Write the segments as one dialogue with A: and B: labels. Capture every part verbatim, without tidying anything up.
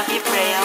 A: Lucky Braille.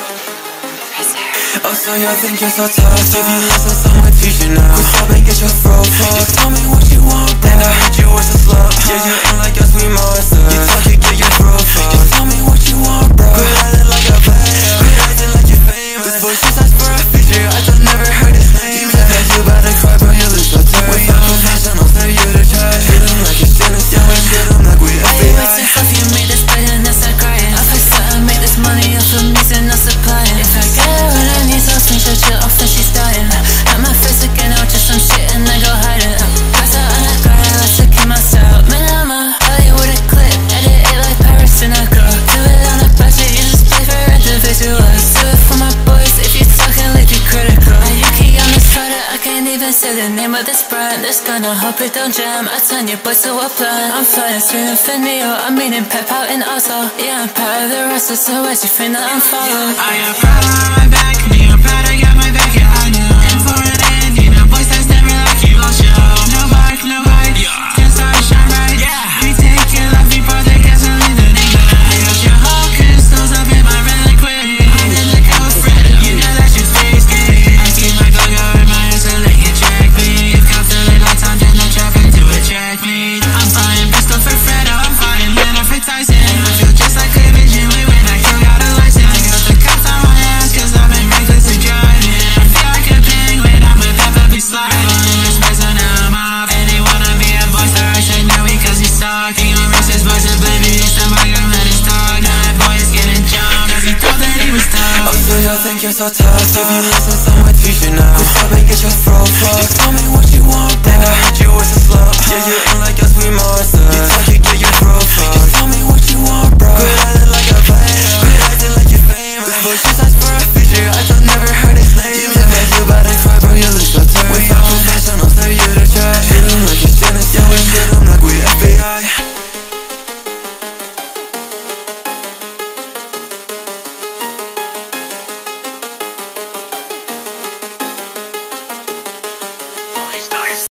B: Oh, so you think you're so tough? If you listen, someone teach you now. Quit stop and get your throat fucked. Just tell me what you want, then I heard you was a slut. Yeah, you ain't like a sweet monster. You talk, you get your throat fucked. Just tell me what you want, bro. Quit acting like a player. Quit acting like you're famous. This boy just asked for a picture, I just never heard his name. You said that you about to cry, but you look so tired. Without compassion, I'll send you to try. Treat him like you're sinning, yeah, we treat him like we F B I.
C: Why you wasting stuff, you made this bed and I start crying. I fix up and make this money off of me, and not supplying. If I get it when I need, so I'll screenshot you off and she's dying. At my face again, I'll just some shit and I go hide it. Pass out on a guy, I like to keep my style. Man, I'm a Hollywood clip, edit it like Paris and I go. Do it on a budget, you just play for individuals. Do it for my boys, if you talking, leave you critical. My Yuki on this product, I can't even say the name of this brand. This gonna hope it don't jam, I turn your boys to a plan. I'm flying through Infinio, I'm meeting Pep out in Oslo. Yeah, I'm proud of the rest, so why you think that I'm followed?
D: I am proud of my back, me, I'm proud I got my back, yeah, I know. And for an end, you know, boys that's never like you, I'll show. No bark, no bite, yeah. Just so I shine right, yeah. We take your life, we protect us and leave the nigga. I got your whole crystals up in my reliquary. I did look out for it, you know that shit's face game. I keep my gun going, my ass so they can track me. If cops are lit lights on, then no traffic to attract me. I'm flying pistol for Fredo, I'm flying Lena for Tyson. I feel just like a vision when I kill out a license. I got the cops on my ass cause I've been reckless and driving. I feel like a penguin, I'm with Peppa, be sliding. This person now I'm off, and they wanna be a boy star. I said no because he's talking. I'm racist boys and babies, I'm like I'm at his talk. Now that boy is getting jumped cause he thought that he was tough.
B: Oh, so you think you're so tough? If you listen, someone teach you now. Quit stop and get your throat fucked. Just tell me what